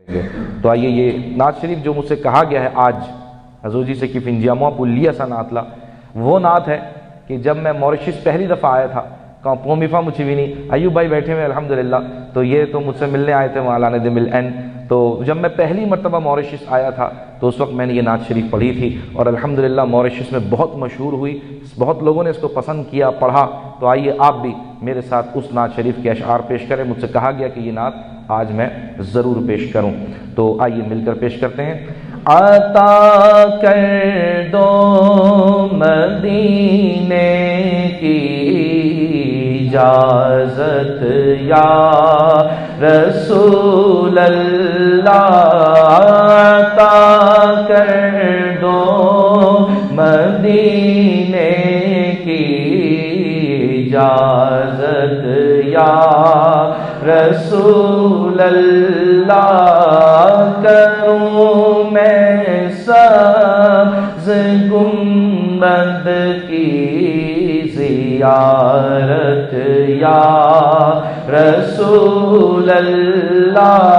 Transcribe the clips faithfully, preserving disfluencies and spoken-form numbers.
تو آئیے یہ نعت شریف جو مجھ سے کہا گیا ہے آج حضور جی سے کہ فنجیاموا پلیا سا نعت لا، وہ نعت ہے کہ جب میں موریشس پہلی دفعہ آیا تھا پومیفا مجھے بھی نہیں ایوب بھائی بیٹھے ہوئے الحمدللہ، تو یہ تو مجھ سے ملنے آئے تھے مولانا دے مل این، تو جب میں پہلی مرتبہ موریشس آیا تھا تو اس وقت میں نے یہ نعت شریف پڑھی تھی اور الحمدللہ موریشس میں بہت مشہور ہوئی، بہت لوگوں نے اس کو پسند کیا، پڑھا۔ تو آئیے آپ بھی میرے ساتھ اس نعت شریف کے اشعار پیش کریں، مجھ سے کہا گیا کہ یہ نعت آج میں ضرور پیش کروں، تو آئیے مل کر پیش کرتے ہیں۔ عطا کر دو مدینے کی اجازت یا رسول اللہ، عطا کر دو مدینے کی اجازت یا رسول اللہ، کروں میں سبز گنبد کی زیارت یا رسول اللہ،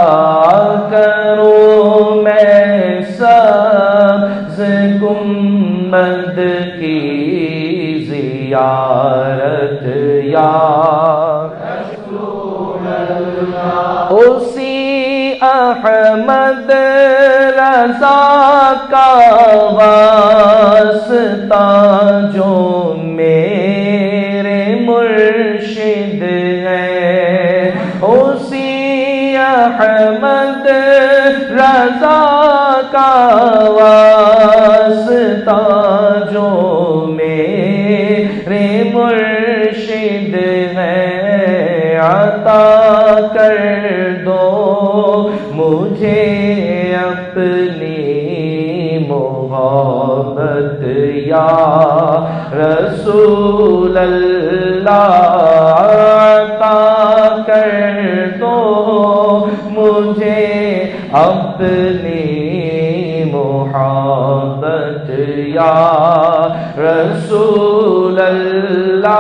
کروں میں سبز گنبد کی زیارت یا رسول اللہ، اسی احمد رضا کا واسطہ جو میرے مرشد ہے، اسی احمد رضا کا واسطہ جو میرے مرشد ہے، عطا کر دو مجھے اپنی محبت یا رسول اللہ، عطا کر دو مجھے اپنی محبت یا رسول اللہ،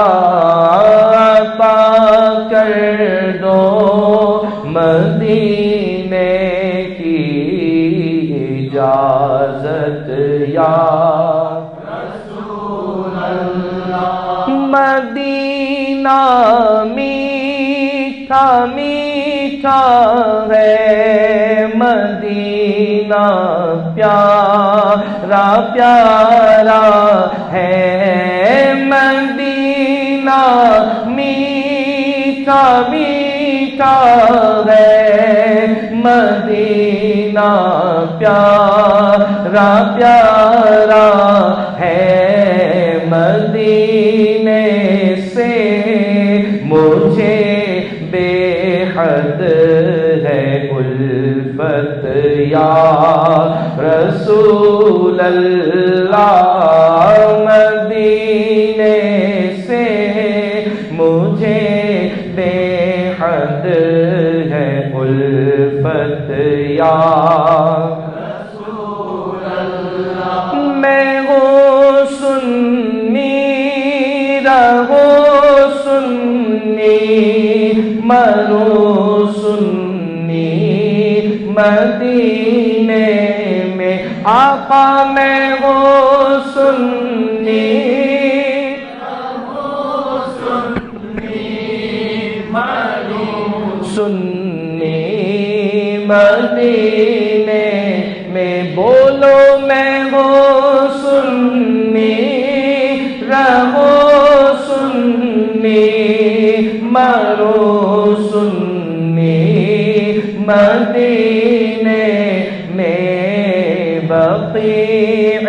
عطا کر دو مدینے کی اجازت یا رسول اللہ، مدینہ میٹھا میٹھا ہے، مدینہ پیارا پیارا ہے، مدینہ میٹھا میٹھا ہے، مدینہ پیارا پیارا ہے، مدینے سے مجھے بے حد ہے الفت یا رسول اللہ، مدینے سے مجھے بے حد ہے الفت یا رسول اللہ، میں ہوں سنی رہوں سنی مروں سنی، مدینے میں آقا میں ہوں سنی رہوں سنی مروں سنی، مدینے میں بولو میں ہوں سنی رہوں سنی مروں سنی، مدینے میں بقیع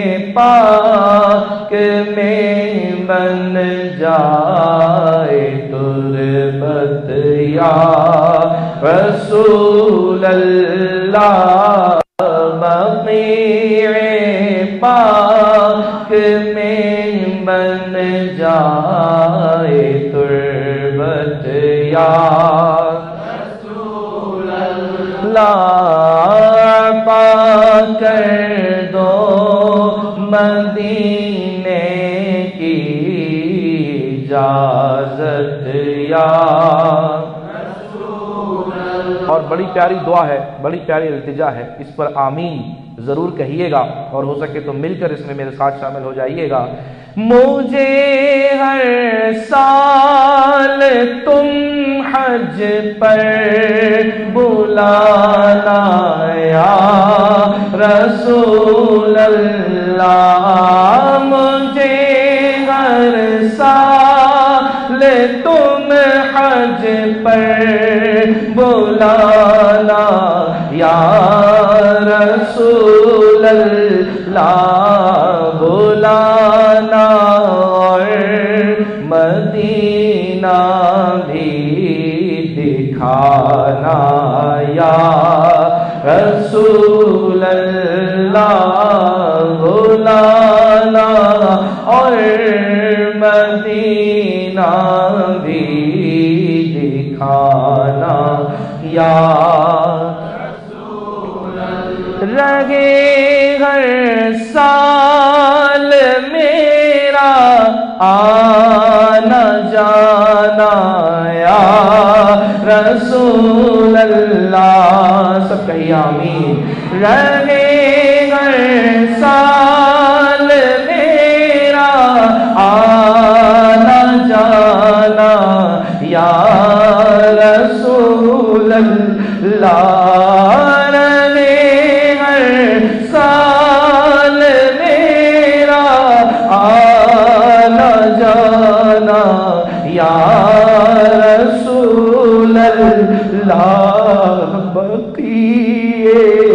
پاک میں بن جائے تربت یا رسول اللہ، بقیع پاک میں بن جائے تربت یا رسول اللہ، عطا کر دو مدینے کی اجازت یا رسول اللہ، اور بڑی پیاری دعا ہے، بڑی پیاری التجا ہے، اس پر آمین ضرور کہیے گا، اور ہو سکے تو مل کر اس میں میرے ساتھ شامل ہو جائیے گا۔ مجھے ہر سال تم حج پر بلانا یا رسول اللہ، مجھے ہر سال تم حج پر بلانا یا رسول اللہ، بلانا اور مدینہ بھی دکھانا یا رسول اللہ، بلانا اور مدینہ بھی دکھانا یا رسول اللہ۔ رہے ہر سال میرا آنا جانا یا رسول اللہ، سب کہیے آمین۔ رہے ہر سال میرا آنا جانا یا رسول اللہ، رہے ہر سال میرا آنا جانا یا رسول اللہ، بقیِ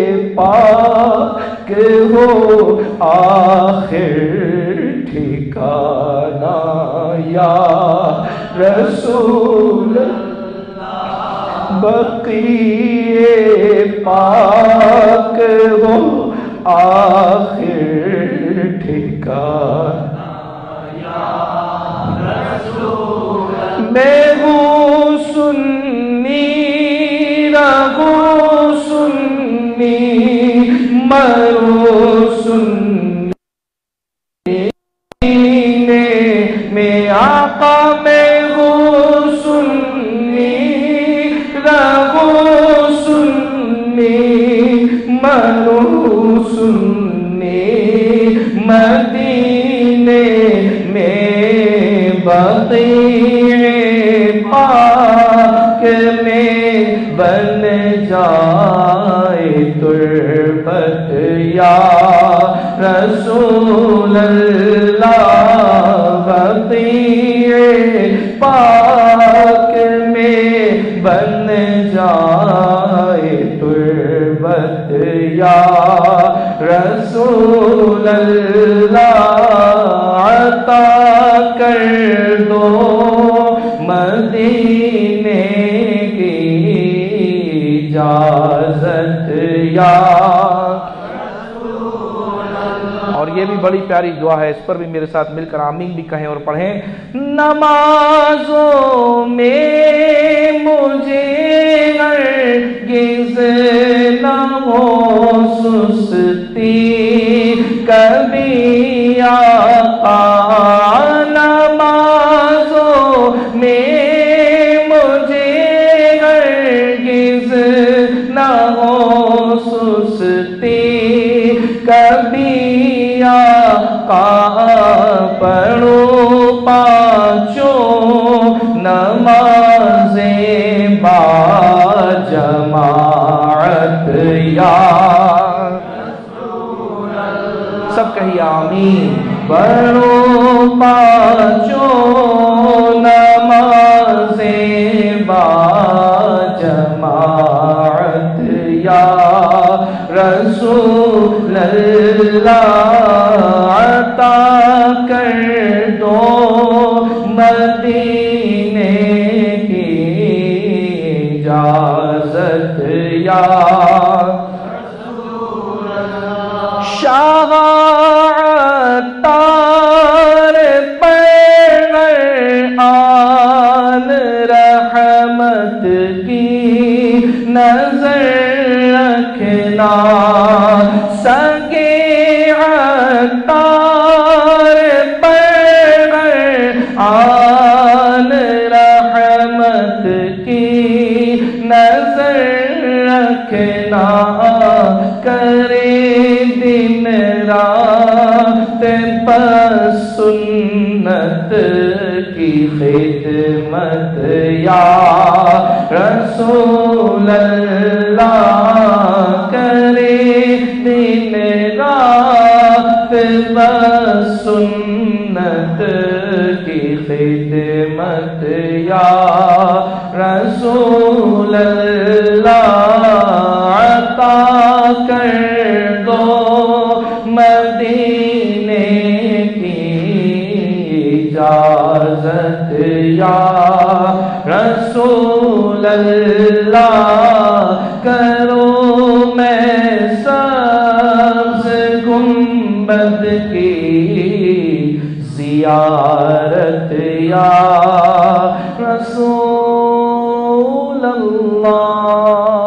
پاک ہو آخر ٹھکانا یا رسول اللہ، بقیِ پاک ہو آخر ٹھکانا یا رسول اللہ۔ میں ہوں سنی رہوں سنی مروں سنی، میں آقا میں ہوں سنی رہوں سنی مروں سنی، مدینے میں بقیع پاک میں بن جائے تربت یا رسول اللہ، بقیع پاک میں بن جائے تربت یا رسول اللہ، عطا کر دو مدینے کی اجازت یا رسول اللہ۔ اور یہ بھی بڑی پیاری دعا ہے، اس پر بھی میرے ساتھ مل کر آمین بھی کہیں اور پڑھیں۔ نمازوں میں مجھے ہرگز نہ ہو سستی کبھی آقا، نمازوں میں مجھے ہرگز نہ ہو سستی کبھی آقا، پڑھو پانچوں نمازیں با جماعت یا رسول اللہ، سب کہیے آمین۔ پڑھو پانچوں نمازیں با جماعت یا رسول اللہ، عطا کر دو مدینے کی اجازت یا رسول اللہ۔ شاہ عطار پر آن رحمت کی نظر رکھنا، سگے عطار پر آن رحمت کی نظر کرے دن رات پس سنت کی خدمت یا رسول اللہ، کرے دن رات بس سنت کی خدمت یا رسول اللہ، عطا کر دو مدینے کی اجازت یا رسول اللہ، کرو میں سبز گنبد کی زیارت یا رسول اللہ۔